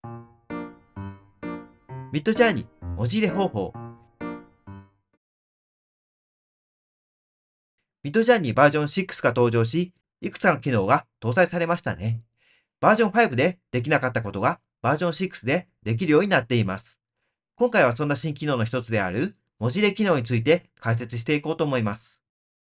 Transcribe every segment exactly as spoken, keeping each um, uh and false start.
ミッドジャーニー文字入れ方法。ミッドジャーニーバージョンシックスが登場し、いくつかの機能が搭載されましたね。バージョンファイブでできなかったことがバージョンシックスでできるようになっています。今回はそんな新機能の一つである文字入れ機能について解説していこうと思います。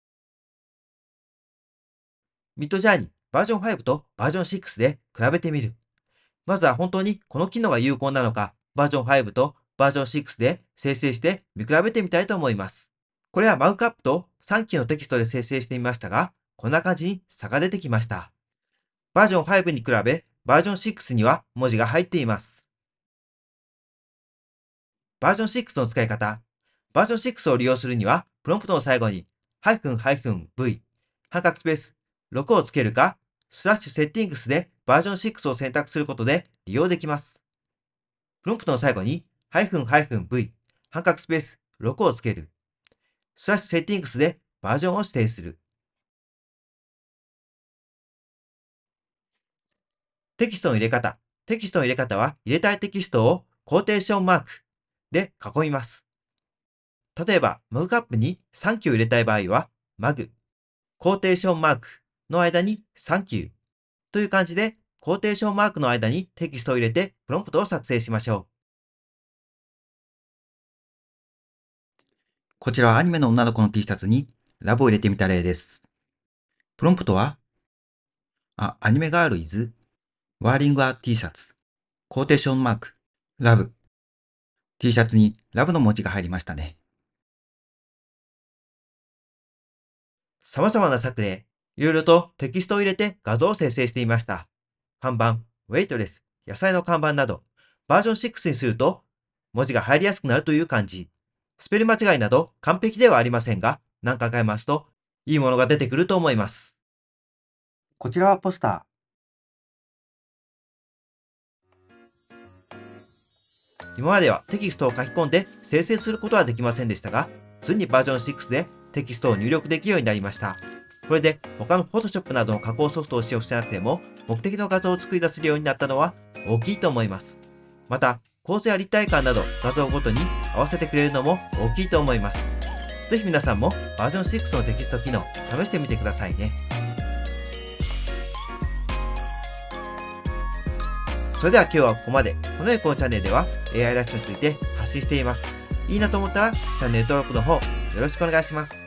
ミッドジャーニーバージョンファイブとバージョンシックスで比べてみる。まずは本当にこの機能が有効なのか、バージョンファイブとバージョンシックスで生成して見比べてみたいと思います。これはマークアップとさんきのテキストで生成してみましたが、こんな感じに差が出てきました。バージョンファイブに比べ、バージョンシックスには文字が入っています。バージョンシックスの使い方。バージョンシックスを利用するには、プロンプトの最後に、ハイフンハイフン V、半角スペース、ろくをつけるか、スラッシュセッティングスでバージョンシックスを選択することで利用できます。プロンプトの最後に、ハイフンハイフン V、半角スペース、ろくをつける。スラッシュセッティングスでバージョンを指定する。テキストの入れ方。テキストの入れ方は、入れたいテキストをコーテーションマークで囲みます。例えば、マグカップにサンキュー入れたい場合は、マグ、コーテーションマークの間にサンキューという感じで、コーテーションマークの間にテキストを入れてプロンプトを作成しましょう。 こちらはアニメの女の子の T シャツにラブを入れてみた例です。プロンプトは、あ、アニメガールイズ、ワーリングア T シャツ、コーテーションマーク、ラブ。T シャツにラブの文字が入りましたね。 様々な作例、いろいろとテキストを入れて画像を生成していました。看板、ウェイトレス、野菜の看板など、バージョンシックスにすると文字が入りやすくなるという感じ。スペル間違いなど完璧ではありませんが、何回変えますといいものが出てくると思います。 こちらはポスター。今まではテキストを書き込んで生成することはできませんでしたが、ついにバージョンシックスでテキストを入力できるようになりました。これで他の Photoshop などの加工ソフトを使用してなくても目的の画像を作り出せるようになったのは大きいと思います。また構図や立体感など画像ごとに合わせてくれるのも大きいと思います。ぜひ皆さんもバージョンシックスのテキスト機能試してみてくださいね。それでは今日はここまで。このエコーチャンネルでは エーアイ ラッシュについて発信しています。いいなと思ったらチャンネル登録の方よろしくお願いします。